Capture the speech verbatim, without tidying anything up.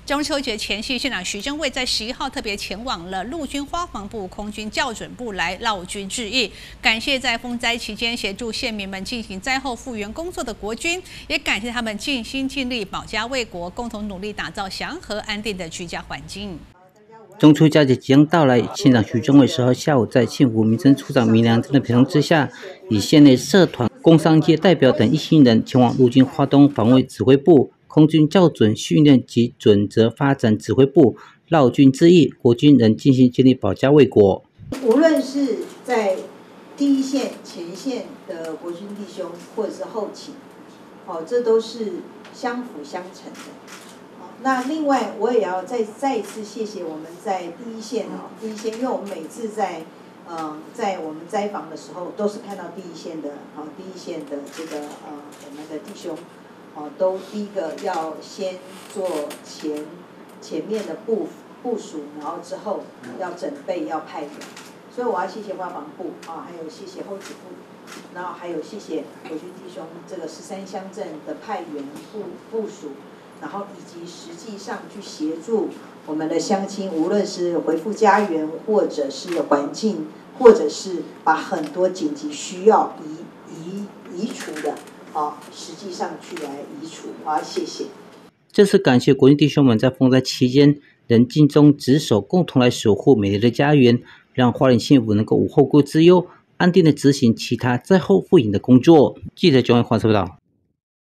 中秋节前夕，县长徐正伟在十一号特别前往了陆军花防部、空军校准部来绕军致意，感谢在风灾期间协助县民们进行灾后复原工作的国军，也感谢他们尽心尽力保家卫国，共同努力打造祥和安定的居家环境。 中秋佳节即将到来，县长徐正伟十号下午在县府民生处长明良真的陪同之下，以县内社团、工商界代表等一行人前往陆军花东防卫指挥部、空军校准训练及准则发展指挥部绕军致意，国军仍尽心尽力保家卫国。 无论是在第一线、前线的国军弟兄，或者是后勤，哦，这都是相辅相成的。那另外，我也要再再一次谢谢我们在第一线哦，第一线，因为我们每次在呃在我们灾防的时候，都是看到第一线的啊、哦，第一线的这个呃我们的弟兄，哦，都第一个要先做前前面的部部署，然后之后要准备要派员，所以我要谢谢花防部啊，还有谢谢后勤部，然后还有谢谢国军弟兄这个十三乡镇的派员部部署。然后以及实际上去协助我们的乡亲，无论是回复家园，或者是环境，或者是把很多紧急需要移移移除的，啊，实际上去来移除，我要谢谢。 这次感谢国军弟兄们在风灾期间仍尽忠职守，共同来守护美丽的家园，让花莲县府能够无后顾之忧，安定的执行其他灾后复原的工作。记者蒋伟华报道。